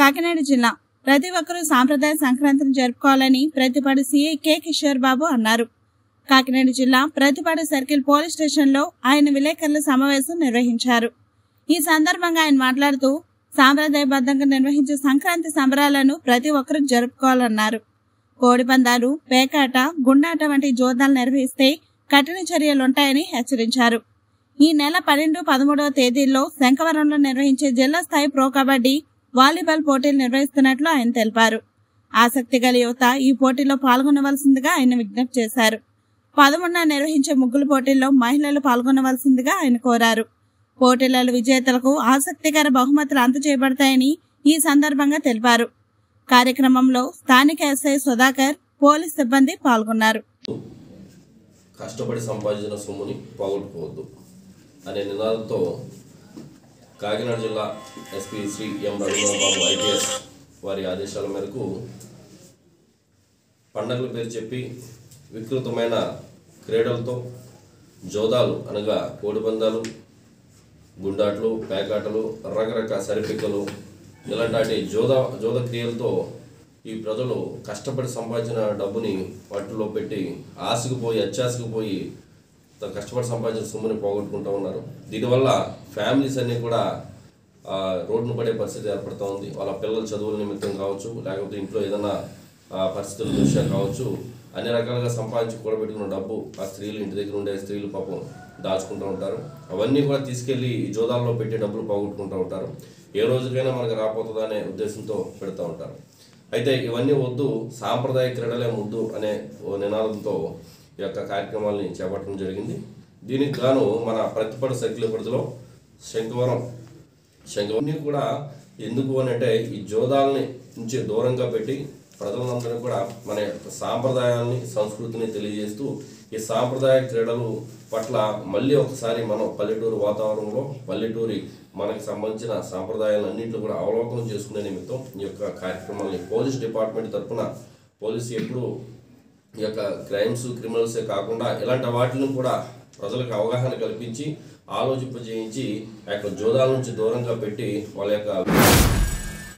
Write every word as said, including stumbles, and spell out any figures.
కాకినాడ జిల్లా ప్రతి ఒక్కరూ సాంప్రదాయ సంక్రాంతిని జరుపుకోవాలని ప్రతిపాడు సీఐ కె కిషోర్ బాబు అన్నారు. కాకినాడ జిల్లా ప్రతిపాడు సర్కిల్ పోలీస్ స్టేషన్లో ఆయన విలేకరుల సమావేశం నిర్వహించారు. ఈ సందర్భంగా ఆయన మాట్లాడుతూ సాంప్రదాయబద్ధంగా నిర్వహించే సంక్రాంతి సంబరాలను ప్రతి ఒక్కరూ జరుపుకోవాలన్నారు. కోడిపందాలు, పేకాట, గుండాట వంటి జోదాలు నిర్వహిస్తే కఠిన చర్యలుంటాయని హెచ్చరించారు. ఈ నెల పన్నెండు పదమూడవ తేదీల్లో శంఖవరంలో నిర్వహించే జిల్లా స్థాయి ప్రో కబడ్డీ, వాలీబాల్ పోటీలు నిర్వహిస్తున్నట్లు ఆయన తెలిపారు. ఆసక్తి గల యువత ఈ పోటీలో పాల్గొనవలసిందిగా ఆయన విజ్ఞప్తి చేశారు. పదమూడున నిర్వహించే ముగ్గులు పోటీల్లో మహిళలు పాల్గొనవలసిందిగా ఆయన కోరారు. పోటీలలో విజేతలకు ఆసక్తికర బహుమతులు అందజేయబడతాయని ఈ సందర్భంగా తెలిపారు. కార్యక్రమంలో స్థానిక ఎస్ఐ సుధాకర్, పోలీస్ సిబ్బంది పాల్గొన్నారు. కష్టపడి సంపాదించిన సొమ్ముని పోగొట్టుకోవద్దు అనే నినాదంతో కాకినాడ జిల్లా SP Shri M Ravindra Babu IPS వారి ఆదేశాల మేరకు పండగల పేరు చెప్పి వికృతమైన క్రీడలతో జోదాలు అనగా కోడిపందాలు, గుండాట్లు, పేకాటలు, రకరకాల సరిపిక్కలు ఇలాంటి జోద జోద క్రియలతో ఈ ప్రజలు కష్టపడి సంపాదించిన డబ్బుని వాటిలో పెట్టి ఆశకు పోయి అత్యాశకు పోయి కష్టపడి సంపాదించిన సొమ్ముని పోగొట్టుకుంటూ ఉన్నారు. దీనివల్ల ఫ్యామిలీస్ అన్నీ కూడా రోడ్డును పడే పరిస్థితి ఏర్పడుతూ ఉంది. వాళ్ళ పిల్లల చదువుల నిమిత్తం కావచ్చు, లేకపోతే ఇంట్లో ఏదైనా పరిస్థితుల దృష్ట్యా కావచ్చు, అన్ని రకాలుగా సంపాదించి కూడబెట్టుకున్న డబ్బు ఆ స్త్రీలు ఇంటి దగ్గర ఉండే స్త్రీలు పాపం దాచుకుంటూ ఉంటారు. అవన్నీ కూడా తీసుకెళ్లి ఈ జోదాల్లో పెట్టి డబ్బులు పోగొట్టుకుంటూ ఉంటారు. ఏ రోజుకైనా మనకు రాపోతుందా అనే ఉద్దేశంతో పెడతా ఉంటారు. అయితే ఇవన్నీ వద్దు, సాంప్రదాయ క్రీడలే ముద్దు అనే నినాదంతో ఈ యొక్క కార్యక్రమాలని చేపట్టడం జరిగింది. దీనికి గాను మన ప్రతిపాడు సర్కిల్ పరిధిలో శంఖవరం శంఖవరం కూడా ఎందుకు అని అంటే ఈ జోదాలని నుంచి దూరంగా పెట్టి ప్రజలందరినీ కూడా మన యొక్క సాంప్రదాయాన్ని, సంస్కృతిని తెలియజేస్తూ ఈ సాంప్రదాయ క్రీడలు పట్ల మళ్ళీ ఒకసారి మనం పల్లెటూరు వాతావరణంలో పల్లెటూరి మనకి సంబంధించిన సాంప్రదాయాలన్నింటిలో కూడా అవలోకనం చేసుకునే నిమిత్తం ఈ యొక్క కార్యక్రమాన్ని పోలీస్ డిపార్ట్మెంట్ తరఫున పోలీసు ఎప్పుడు ఈ యొక్క క్రైమ్స్, క్రిమినల్సే కాకుండా ఇలాంటి వాటిని కూడా ప్రజలకు అవగాహన కల్పించి ఆలోచింపజేయించి ఆ యొక్క జోదాల నుంచి దూరంగా పెట్టి వాళ్ళ యొక్క